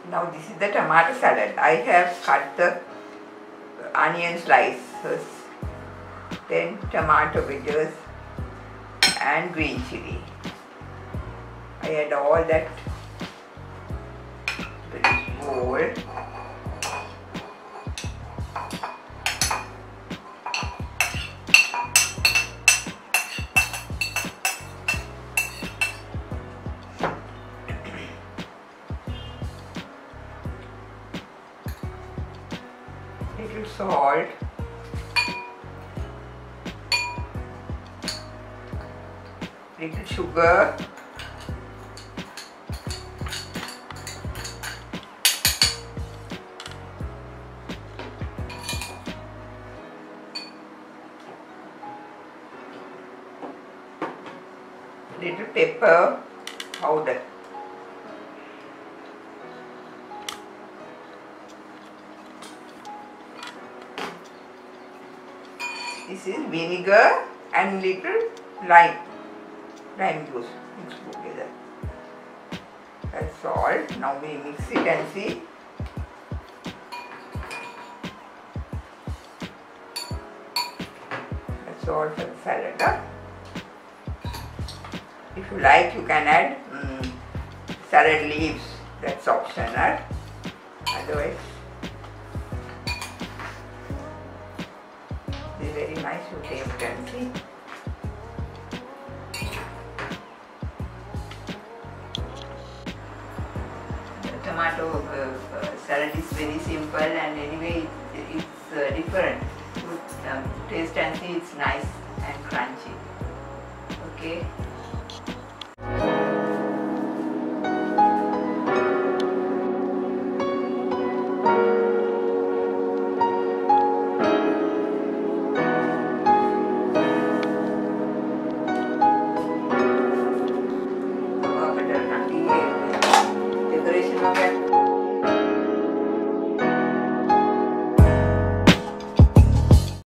Now this is the tomato salad. I have cut the onion slices, then tomato bitters and green chili. I add all that to this bowl. Little salt, little sugar, little pepper powder. This is vinegar and little lime juice mixed together. That's salt. Now we mix it and see. That's all for the salad. Huh? If you like, you can add salad leaves. That's optional. Otherwise, it's very nice to taste and see. The tomato salad is very simple, and anyway it's different. Taste and see, it's nice and crunchy. Okay.